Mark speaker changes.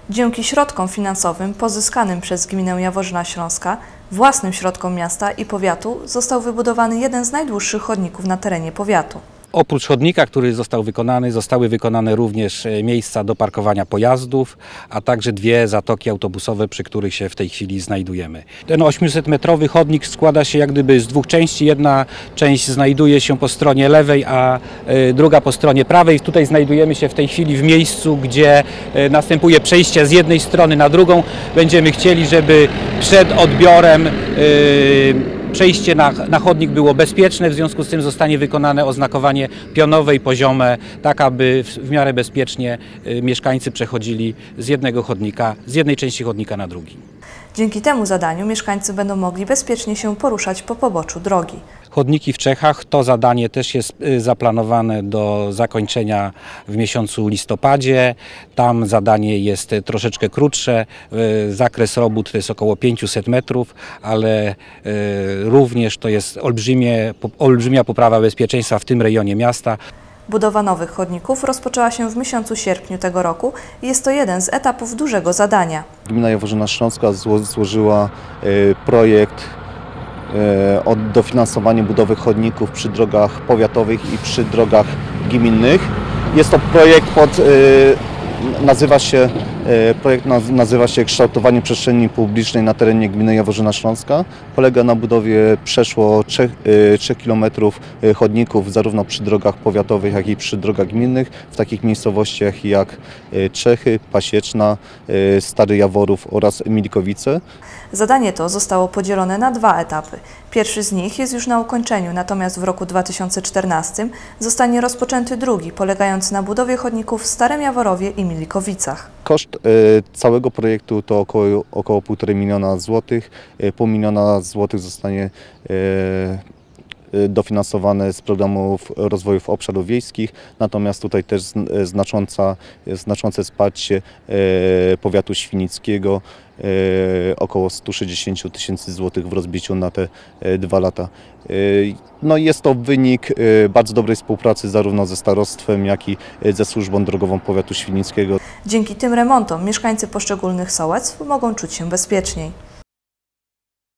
Speaker 1: Dzięki środkom finansowym pozyskanym przez gminę Jaworzyna Śląska, własnym środkom miasta i powiatu został wybudowany jeden z najdłuższych chodników na terenie powiatu.
Speaker 2: Oprócz chodnika, który został wykonany, zostały wykonane również miejsca do parkowania pojazdów, a także dwie zatoki autobusowe, przy których się w tej chwili znajdujemy. Ten 800-metrowy chodnik składa się jak gdyby z dwóch części. Jedna część znajduje się po stronie lewej, a druga po stronie prawej. Tutaj znajdujemy się w tej chwili w miejscu, gdzie następuje przejście z jednej strony na drugą. Będziemy chcieli, żeby przed odbiorem przejście na chodnik było bezpieczne, w związku z tym zostanie wykonane oznakowanie pionowe i poziome, tak aby w miarę bezpiecznie mieszkańcy przechodzili z jednego chodnika, z jednej części chodnika na drugi.
Speaker 1: Dzięki temu zadaniu mieszkańcy będą mogli bezpiecznie się poruszać po poboczu drogi.
Speaker 2: Chodniki w Czechach, to zadanie też jest zaplanowane do zakończenia w miesiącu listopadzie. Tam zadanie jest troszeczkę krótsze, zakres robót to jest około 500 metrów, ale również to jest olbrzymia poprawa bezpieczeństwa w tym rejonie miasta.
Speaker 1: Budowa nowych chodników rozpoczęła się w miesiącu sierpniu tego roku i jest to jeden z etapów dużego zadania.
Speaker 3: Gmina Jaworzyna Śląska złożyła projekt o dofinansowanie budowy chodników przy drogach powiatowych i przy drogach gminnych. Jest to projekt nazywa się Kształtowanie przestrzeni publicznej na terenie gminy Jaworzyna Śląska. Polega na budowie przeszło 3 km chodników zarówno przy drogach powiatowych, jak i przy drogach gminnych w takich miejscowościach jak Czechy, Pasieczna, Stary Jaworów oraz Emilikowice.
Speaker 1: Zadanie to zostało podzielone na dwa etapy. Pierwszy z nich jest już na ukończeniu, natomiast w roku 2014 zostanie rozpoczęty drugi, polegający na budowie chodników w Starym Jaworowie i Milikowicach.
Speaker 3: Koszt całego projektu to około 1,5 miliona złotych. 0,5 miliona złotych zostanie dofinansowane z programów rozwoju obszarów wiejskich, natomiast tutaj też znaczące wsparcie powiatu świnickiego, około 160 tysięcy złotych w rozbiciu na te 2 lata. No i jest to wynik bardzo dobrej współpracy zarówno ze starostwem, jak i ze służbą drogową powiatu świnickiego.
Speaker 1: Dzięki tym remontom mieszkańcy poszczególnych sołectw mogą czuć się bezpieczniej.